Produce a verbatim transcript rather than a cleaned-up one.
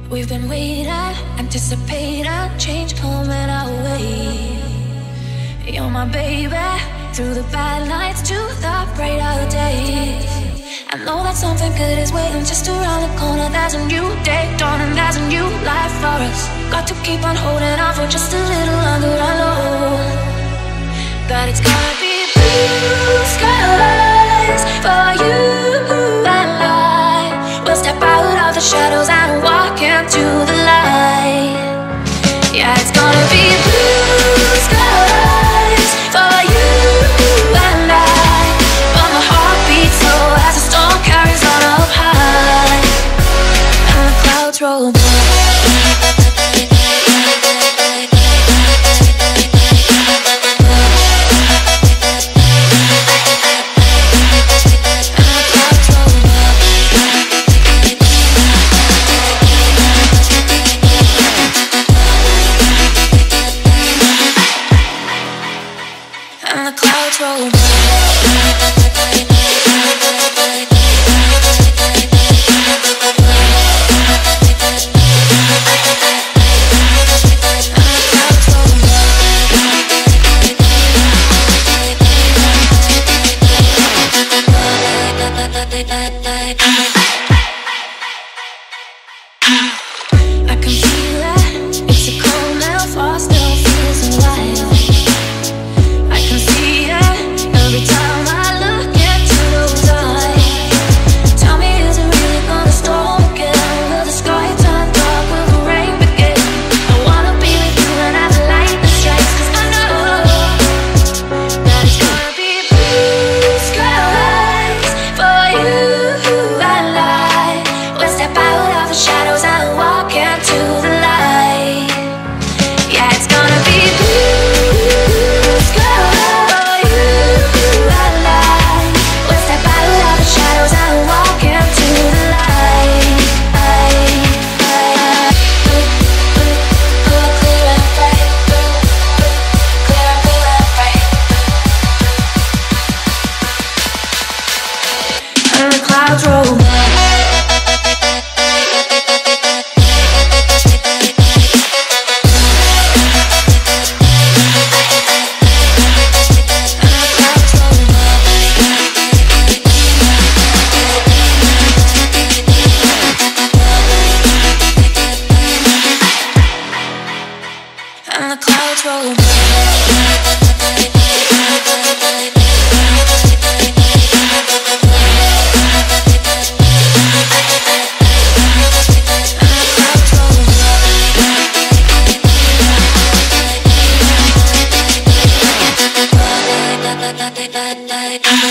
We've been waiting, anticipating, change coming our way. You're my baby, through the bad nights to the brighter days. I know that something good is waiting just around the corner. There's a new day dawning, there's a new life for us. Got to keep on holding on for just a little longer. I know that it's gonna be blue skies for you and I. We'll step out of the shadows and walk into the light. Yeah, it's gonna be blue skies for you and I. But my heart beats slow as the storm carries on up high, and the clouds roll by. And the clouds roll by. I can feel it, it's a cold now, far still feels alive. I can see it every time I look into those eyes. Tell me, is it really gonna storm again? Will the sky turn dark? Will the rain begin? I wanna be with you and have the lightning strikes, 'cause I know that it's gonna be blue skies for you and I. We'll step out of the shadows and walk into the light. Yeah, it's gonna be blue skies for you and I. We'll step out of the shadows and walk into the light. Clear and bright, clear and blue and bright, and the clouds roll by. And the clouds roll by. And the